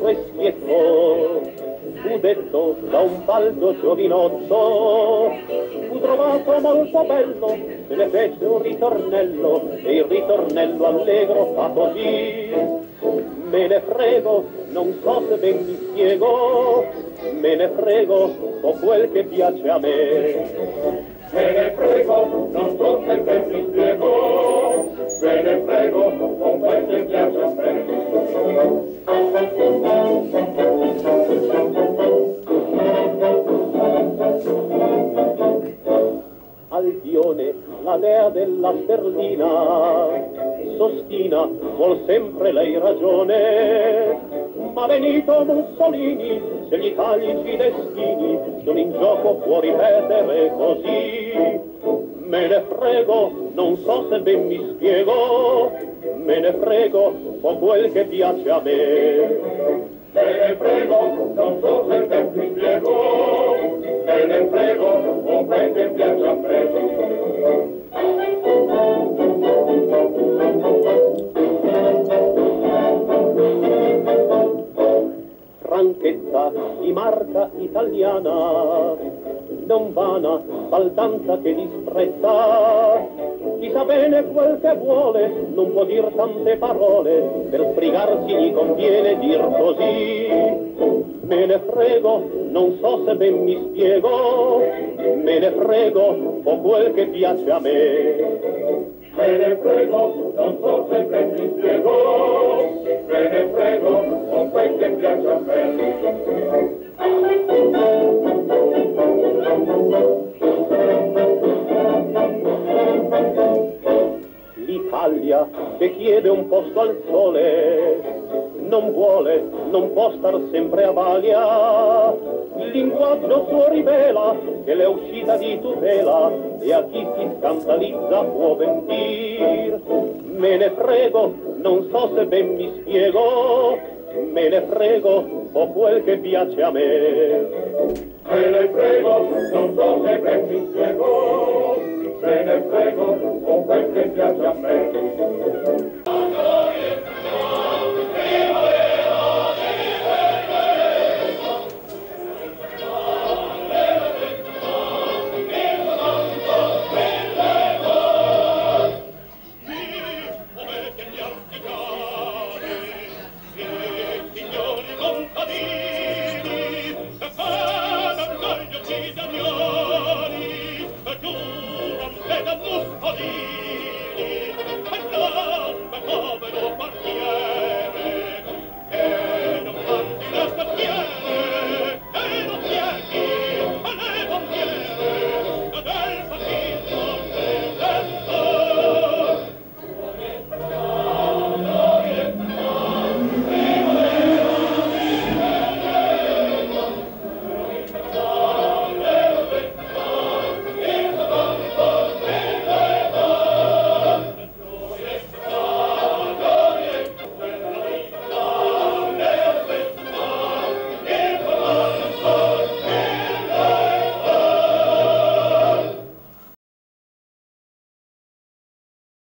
altro e schiettò. Fu detto da un paldo giovinotto, fu trovato molto bello, se ne fece un ritornello, e il ritornello allegro fa così. Me ne frego, non so se ben mi spiego, me ne frego, o quel che piace a me. Me ne frego, non so se ben mi spiego, me ne frego, o quel che piace a me. Albione, la dea della sterlina, s'ostina, vuol sempre lei ragione, ma Benito Mussolini, se gli italici destini sono in gioco può ripetere così. Me ne frego, non so se ben mi spiego, me ne frego, o quel che piace a me. Me ne frego, non so se ben mi spiego, me ne frego, o quel che piace a me. Franchezza di marca italiana, non vana, baldanza che disprezza. Chi sa bene quel che vuole, non può dir tante parole, per sbrigarsi gli conviene dir così. Me ne frego, non so se ben mi spiego, me ne frego, o quel che piace a me. Me ne frego, non so se ben mi spiego, me ne frego, o quel che piace a me. L'Italia che chiede un posto al sole, non vuole, non può star sempre a balia. Il linguaggio suo rivela che le è uscita di tutela e a chi si scandalizza può ben dir. Me ne frego, non so se ben mi spiego, me ne frego, o quel che piace a me. Me ne frego, non so se ben mi spiego, me ne frego, o quel che piace a me. Italiani, giuran fede muscolini,